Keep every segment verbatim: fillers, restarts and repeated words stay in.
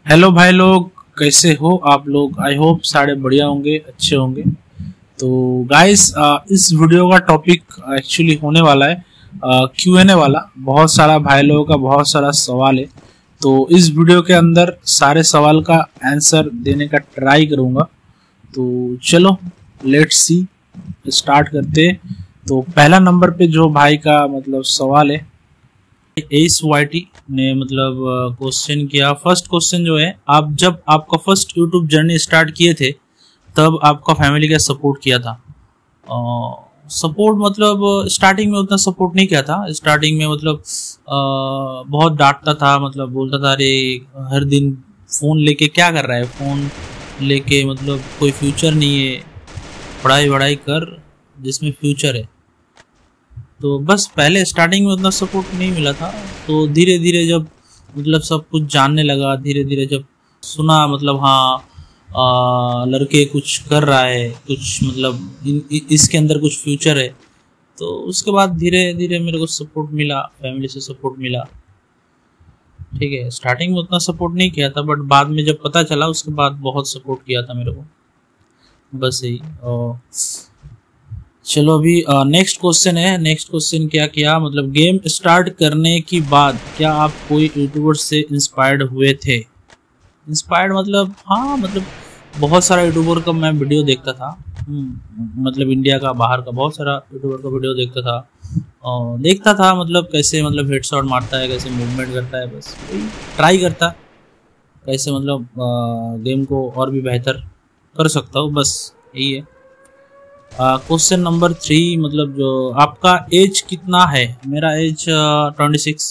Hello भाई लोग, कैसे हो आप लोग। आई होप सारे बढ़िया होंगे, अच्छे होंगे। तो गाइस, इस वीडियो का टॉपिक एक्चुअली होने वाला है क्यू एन ए वाला। बहुत सारा भाई लोगों का बहुत सारा सवाल है, तो इस वीडियो के अंदर सारे सवाल का आंसर देने का ट्राई करूंगा। तो चलो लेट्स सी, स्टार्ट करते हैं। तो पहला नंबर पे जो भाई का मतलब सवाल है, एस वाई टी ने मतलब क्वेश्चन किया। फर्स्ट क्वेश्चन जो है, आप जब आपका फर्स्ट यूट्यूब जर्नी स्टार्ट किए थे तब आपका फैमिली का सपोर्ट किया था? सपोर्ट uh, मतलब स्टार्टिंग में उतना सपोर्ट नहीं किया था। स्टार्टिंग में मतलब uh, बहुत डांटता था, मतलब बोलता था अरे हर दिन फ़ोन लेके क्या कर रहा है, फ़ोन लेके मतलब कोई फ्यूचर नहीं है, पढ़ाई वढ़ाई कर जिसमें फ्यूचर है। तो बस पहले स्टार्टिंग में उतना सपोर्ट नहीं मिला था। तो धीरे धीरे जब मतलब सब कुछ जानने लगा, धीरे धीरे जब सुना मतलब हाँ आ, लड़के कुछ कर रहा है, कुछ मतलब इन, इसके अंदर कुछ फ्यूचर है, तो उसके बाद धीरे धीरे मेरे को सपोर्ट मिला, फैमिली से सपोर्ट मिला। ठीक है, स्टार्टिंग में उतना सपोर्ट नहीं किया था, बट बाद में जब पता चला उसके बाद बहुत सपोर्ट किया था मेरे को। बस यही। और चलो अभी नेक्स्ट क्वेश्चन है। नेक्स्ट क्वेश्चन क्या किया, मतलब गेम स्टार्ट करने की बाद क्या आप कोई यूट्यूबर से इंस्पायर्ड हुए थे? इंस्पायर्ड मतलब हाँ, मतलब बहुत सारा यूट्यूबर का मैं वीडियो देखता था, मतलब इंडिया का बाहर का बहुत सारा यूट्यूबर का वीडियो देखता था और देखता था मतलब कैसे मतलब हेडशॉट मारता है, कैसे मूवमेंट करता है, बस ट्राई करता कैसे मतलब गेम को और भी बेहतर कर सकता हूँ, बस यही है। क्वेश्चन नंबर थ्री, मतलब जो आपका एज कितना है? मेरा age twenty six.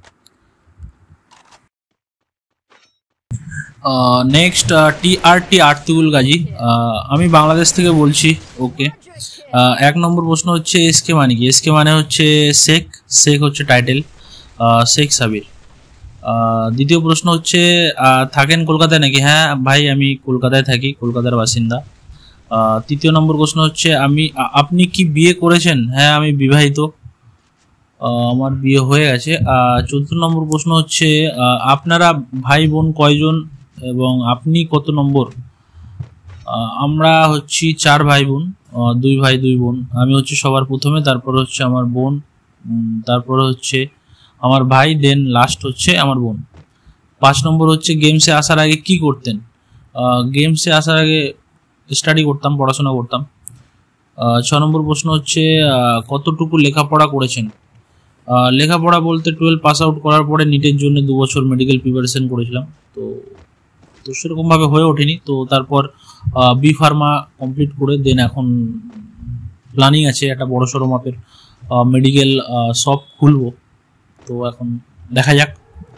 Next T R T आरतीउल गाजी, আমি বাংলাদেশ থেকে বলছি। ওকে, এক নম্বর প্রশ্ন হচ্ছে এসকে মানে কি? এসকে মানে হচ্ছে শেখ, শেখ হচ্ছে টাইটেল, শেখ সাবির। দ্বিতীয় প্রশ্ন হচ্ছে থাকেন কলকাতায় নাকি? হ্যাঁ ভাই, আমি কলকাতায় থাকি, কলকাতার বাসিন্দা। তৃতীয় নম্বর প্রশ্ন হচ্ছে আমি আপনি কি বিয়ে করেছেন? হ্যাঁ আমি বিবাহিত, আমার বিয়ে হয়ে গেছে। চতুর্থ নম্বর প্রশ্ন হচ্ছে আপনারা ভাই বোন কয়জন এবং আপনি কত নম্বর? আমরা হচ্ছি চার ভাই বোন, দুই ভাই দুই বোন। আমি হচ্ছে সবার প্রথমে, তারপর হচ্ছে আমার বোন, তারপরে হচ্ছে আমার ভাই, দেন লাস্ট হচ্ছে আমার বোন। পাঁচ নম্বর হচ্ছে গেমসে আসার আগে কি করতেন? গেমসে আসার আগে স্টাডি করতাম, পড়াশোনা করতাম। ছ নম্বর প্রশ্ন হচ্ছে কতটুকু লেখাপড়া করেছেন? লেখাপড়া বলতে টুয়েলভ পাস আউট করার পরে নিটের জন্য দু বছর মেডিকেল প্রিপারেশন করেছিলাম, তো তো সেরকমভাবে হয়ে ওঠেনি। তো তারপর বি ফার্মা কমপ্লিট করে দেন এখন প্ল্যানিং আছে একটা বড় সড়ো মাপের মেডিকেল শপ খুলবো, তো এখন দেখা যাক।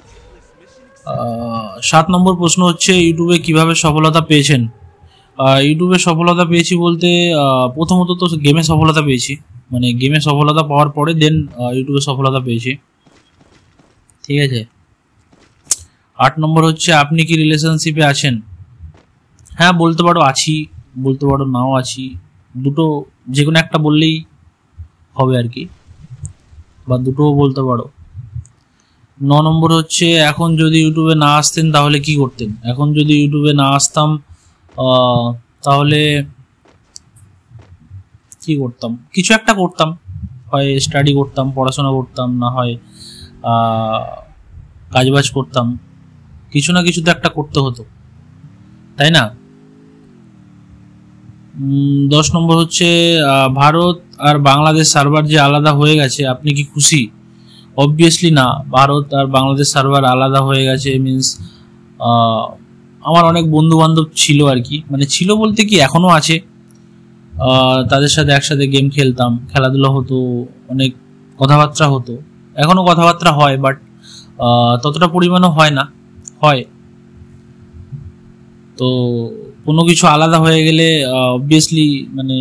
সাত নম্বর প্রশ্ন হচ্ছে ইউটিউবে কিভাবে সফলতা পেয়েছেন? ইউটিউবে সফলতা পেয়েছি বলতে প্রথমত তো গেমে সফলতা পেয়েছি, মানে গেমে সফলতা পাওয়ার পরে দেন ইউটিউবে সফলতা পেয়েছি। ঠিক আছে। আট নম্বর হচ্ছে আপনি কি রিলেশনশিপে আছেন? হ্যাঁ বলতে পারো আছি, বলতে পারো নাও আছি, দুটো যে কোনো একটা বললেই হবে আর কি, বা দুটোও বলতে পারো। ন নম্বর হচ্ছে এখন যদি ইউটিউবে না আসতেন তাহলে কি করতেন? এখন যদি ইউটিউবে না আসতাম তাহলে কি করতাম? কিছু একটা করতাম, হয় স্টাডি করতাম, পড়াশোনা করতাম, না হয় কাজবাজ করতাম, কিছু না কিছু তো একটা করতে হতো, তাই না? দশ নম্বর হচ্ছে ভারত আর বাংলাদেশ সার্ভার যে আলাদা হয়ে গেছে আপনি কি খুশি? অবভিয়াসলি না, ভারত আর বাংলাদেশ সার্ভার আলাদা হয়ে গেছে মিনস আমার অনেক বন্ধু বান্ধব ছিল আর কি, মানে ছিল বলতে কি এখনো আছে, তাদের সাথে একসাথে গেম খেলতাম, খেলাধুলা হতো, অনেক কথাবার্তা হতো, এখনো কথাবার্তা হয়, বাট ততটা পরিমাণও হয় না, হয়। তো কোনো কিছু আলাদা হয়ে গেলে অবভিয়াসলি মানে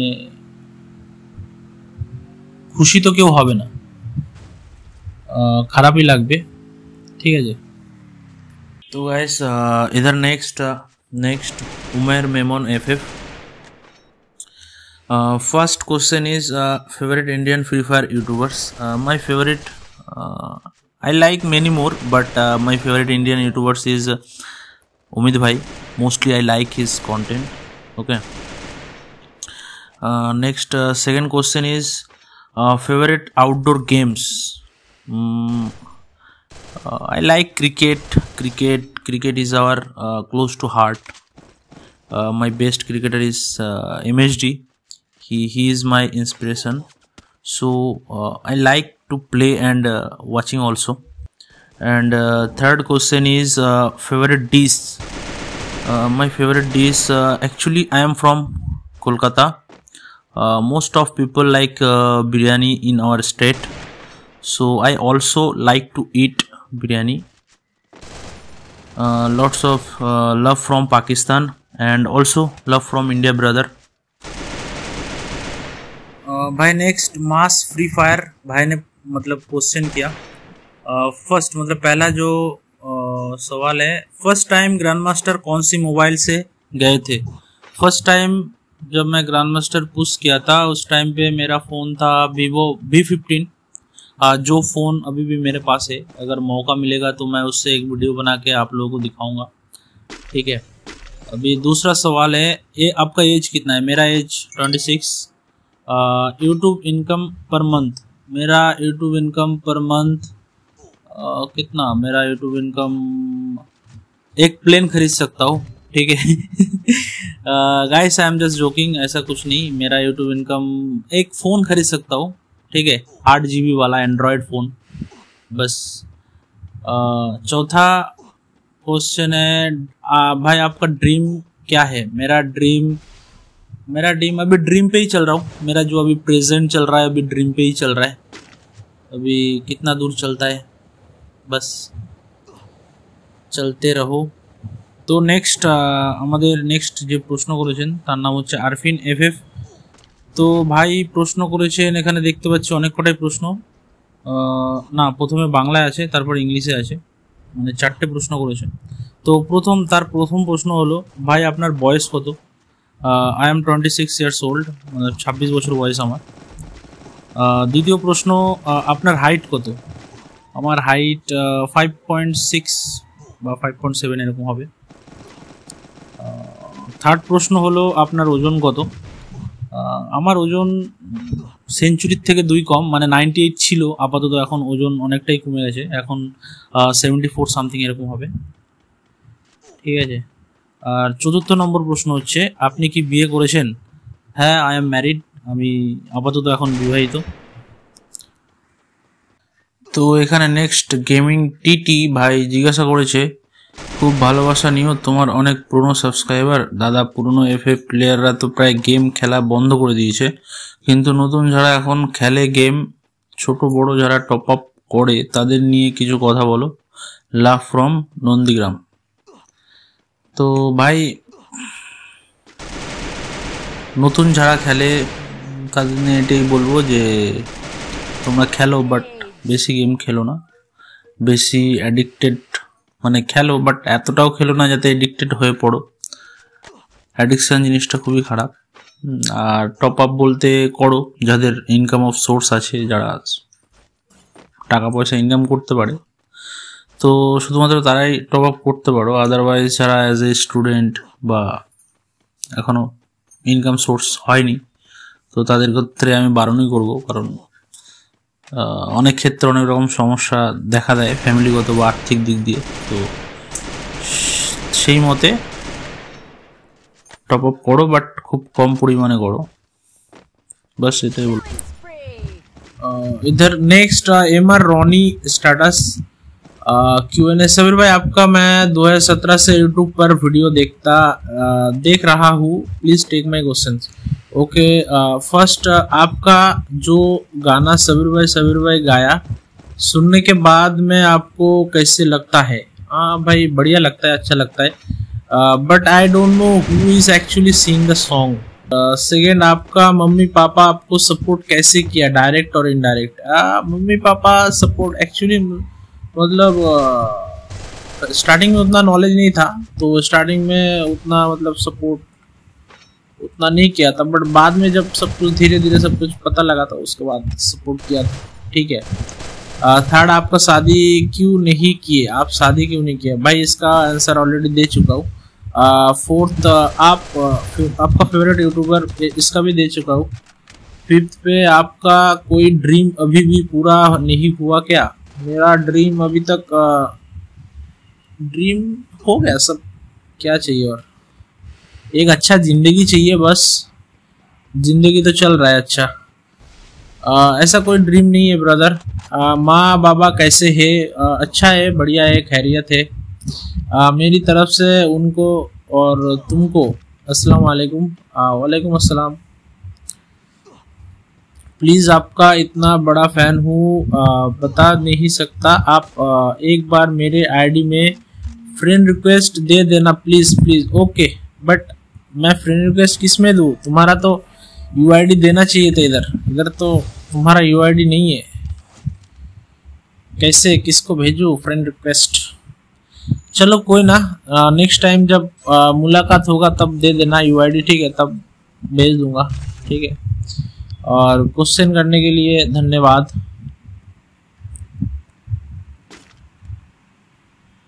খুশি তো কেউ হবে না, খারাপই লাগবে। ঠিক আছে। तो गाइस इधर next next Umer Memon F F. First question is favourite Indian free fire youtubers. My favourite I like many more, but my favourite Indian youtubers is Umid bhai, mostly I like his content. Okay. Uh, next uh, second question is uh, favorite outdoor games. Mm, uh, I like cricket. Cricket. Cricket is our uh, close to heart. Uh, my best cricketer is uh, M H D. He he is my inspiration. So uh, I like to play and uh, watching also. And uh, third question is uh, favorite dish. Uh, my favorite dish, uh, actually I am from Kolkata. Uh, most of people like uh, biryani in our state, so I also like to eat biryani. Uh, lots of uh, love from Pakistan and also love from India, brother. uh, भाई next मास free fire भाई ने मतलब question किया. First uh, मतलब पहला जो uh, सवाल है, फर्स्ट टाइम ग्रैंड मास्टर कौन सी मोबाइल से गए थे. फर्स्ट टाइम जब मैं ग्रैंड मास्टर पुश किया था उस टाइम पे मेरा फ़ोन था वीवो वी फिफ्टीन, जो फ़ोन अभी भी मेरे पास है. अगर मौका मिलेगा तो मैं उससे एक वीडियो बना के आप लोगों को दिखाऊंगा. ठीक है. अभी दूसरा सवाल है, ये आपका एज कितना है. मेरा age twenty six. YouTube income per month, मेरा यूट्यूब इनकम पर मंथ कितना, मेरा यूट्यूब इनकम एक प्लेन खरीद सकता हूँ. ठीक है. Guys I am just joking, ऐसा कुछ नहीं. मेरा यूट्यूब इनकम एक फ़ोन खरीद सकता हूँ. ठीक है, आठ जी बी वाला एंड्रॉयड फ़ोन बस. uh, चौथा क्वेश्चन है, आ, भाई आपका ड्रीम क्या है. मेरा ड्रीम मेरा ड्रीम अभी ड्रीम पे ही चल रहा हूँ. मेरा जो अभी प्रेजेंट चल रहा है अभी ड्रीम पे ही चल रहा है. अभी कितना दूर चलता है, बस চলতে রহো. তো নেক্সট আমাদের নেক্সট যে প্রশ্ন করেছেন তার নাম হচ্ছে আরফিন এফ এফ. তো ভাই প্রশ্ন করেছেন, এখানে দেখতে পাচ্ছি অনেক কটাই প্রশ্ন. না, প্রথমে বাংলায় আছে, তারপর ইংলিশে আছে, মানে চারটে প্রশ্ন করেছেন. তো প্রথম তার প্রথম প্রশ্ন হলো, ভাই আপনার বয়স কত. I am twenty six years old, মানে ছাব্বিশ বছর বয়স আমার. দ্বিতীয় প্রশ্ন, আপনার হাইট কত. আমার হাইট ফাইভ পয়েন্ট সিক্স বা ফাইভ পয়েন্ট সেভেন এরকম হবে. থার্ড প্রশ্ন হলো, আপনার ওজন কত. আমার ওজন সেঞ্চুরির থেকে দুই কম, মানে নাইনটি এইট ছিল আপাতত, এখন ওজন অনেকটাই কমে গেছে, এখন সেভেন্টি ফোর সামথিং এরকম হবে. ঠিক আছে. আর চতুর্থ নম্বর প্রশ্ন হচ্ছে, আপনি কি বিয়ে করেছেন. হ্যাঁ, আই এম ম্যারিড, আমি আপাতত এখন বিবাহিত. তো এখানে নেক্সট গেমিং টিটি ভাই জিজ্ঞাসা করেছে, খুব ভালোবাসা নিও, তোমার অনেক পুরনো সাবস্ক্রাইবার. দাদা, পুরনো এফ এফ প্লেয়াররা তো প্রায় গেম খেলা বন্ধ করে দিয়েছে, কিন্তু নতুন যারা এখন খেলে গেম, ছোট বড় যারা টপ আপ করে তাদের নিয়ে কিছু কথা বলো. Love from Nandigram. তো ভাই নতুন যারা খেলে তাদের নিয়ে এটাই বলবো যে তোমরা খেলো, বাট বেশি গেম খেলো না, বেশি অ্যাডিক্টেড, মানে খেলো বাট এতটাও খেলো না যাতে এডিক্টেড হয়ে পড়ো. অ্যাডিকশান জিনিসটা খুবই খারাপ. আর টপ আপ বলতে করো যাদের ইনকাম অফ সোর্স আছে, যারা টাকা পয়সা ইনকাম করতে পারে, তো শুধুমাত্র তারাই টপ আপ করতে পারো. আদারওয়াইজ যারা অ্যাজ এ স্টুডেন্ট বা এখনও ইনকাম সোর্স হয়নি, তো তাদের ক্ষেত্রে আমি বারণই করব, কারণ অনেক ক্ষেত্রে অনেক রকম সমস্যা দেখা দেয় ফ্যামিলিগত বা আর্থিক দিক দিয়ে. তো সেই মতে টপ আপ করো, বাট খুব কম পরিমাণে করো, बस এটাই বলবো. इधर next M R Ronnie status Q N A. Sabir भाई, आपका मैं दो हज़ार सत्रह से यूट्यूब पर वीडियो देखता uh, देख रहा हूँ, please take my question. Okay, first आपका जो गाना सबीर भाई सबीर भाई गाया, सुनने के बाद में आपको कैसे लगता है. हाँ भाई, बढ़िया लगता है, अच्छा लगता है, but I don't know who is actually sing the song. Second, आपका मम्मी पापा आपको सपोर्ट कैसे किया, डायरेक्ट और indirect. Mummy papa support actually मतलब स्टार्टिंग में उतना नॉलेज नहीं था, तो स्टार्टिंग में उतना मतलब सपोर्ट उतना नहीं किया था, बट बाद में जब सब कुछ धीरे धीरे सब कुछ पता लगा था उसके बाद सपोर्ट किया था. ठीक है. थर्ड, आपका शादी क्यों नहीं किए, आप शादी क्यों नहीं किए? भाई इसका आंसर ऑलरेडी दे चुका हूँ। फोर्थ, आप आपका फेवरेट यूट्यूबर, इसका भी दे चुका हूँ। फिफ्थ पे, आपका कोई ड्रीम अभी भी पूरा नहीं हुआ क्या? मेरा ड्रीम अभी तक ड्रीम हो गया सब, क्या चाहिए और? एक अच्छा जिंदगी चाहिए बस, जिंदगी तो चल रहा है अच्छा। आ, ऐसा कोई ड्रीम नहीं है ब्रदर। माँ बाबा कैसे है? आ, अच्छा है, बढ़िया है, खैरियत है। आ, मेरी तरफ से उनको और तुमको अस्सलाम वालेकुम। वालेकुम अस्सलाम। प्लीज़ आपका इतना बड़ा फ़ैन हूँ, बता नहीं सकता। आप आ, एक बार मेरे आईडी में फ्रेंड रिक्वेस्ट दे देना प्लीज़ प्लीज़। ओके, बट मैं फ्रेंड रिक्वेस्ट किस में दूँ? तुम्हारा तो यूआईडी देना चाहिए था। इधर इधर तो तुम्हारा यूआईडी नहीं है, कैसे किसको भेजूँ फ्रेंड रिक्वेस्ट? चलो कोई ना, नेक्स्ट टाइम जब आ, मुलाकात होगा तब दे देना यूआईडी, ठीक है? तब भेज दूंगा, ठीक है? और क्वेश्चन करने के लिए धन्यवाद।